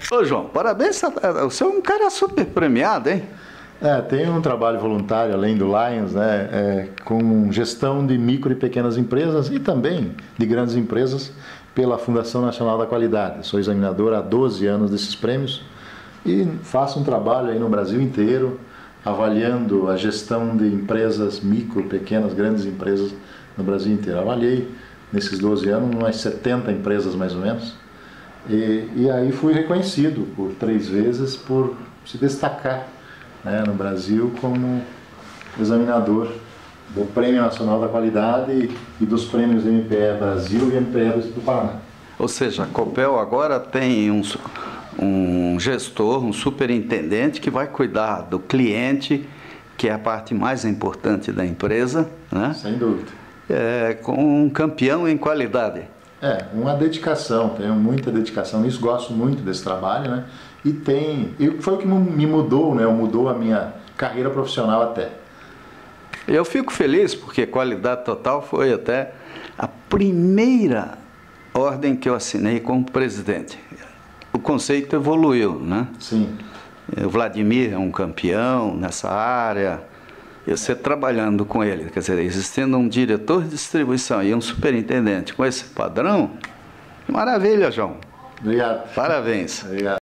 Ô, João, parabéns, o senhor é um cara super premiado, hein? Tem um trabalho voluntário além do Lions, né, com gestão de micro e pequenas empresas e também de grandes empresas pela Fundação Nacional da Qualidade. Sou examinador há 12 anos desses prêmios e faço um trabalho aí no Brasil inteiro, avaliando a gestão de empresas micro, pequenas, grandes empresas no Brasil inteiro. Avaliei nesses 12 anos umas 70 empresas mais ou menos e aí fui reconhecido por 3 vezes por se destacar, né, no Brasil como examinador do Prêmio Nacional da Qualidade e dos prêmios MPE Brasil e MPE do Paraná. Ou seja, a Copel agora tem um gestor, um superintendente que vai cuidar do cliente, que é a parte mais importante da empresa, né? Sem dúvida. Com um campeão em qualidade. Uma dedicação, tenho muita dedicação nisso, gosto muito desse trabalho, né? E foi o que me mudou, né? Mudou a minha carreira profissional até. Eu fico feliz porque Qualidade Total foi até a primeira ordem que eu assinei como presidente. O conceito evoluiu, né? Sim. O Vladimir é um campeão nessa área. Você trabalhando com ele, quer dizer, existindo um diretor de distribuição e um superintendente com esse padrão, que maravilha, João. Obrigado. Parabéns. Obrigado.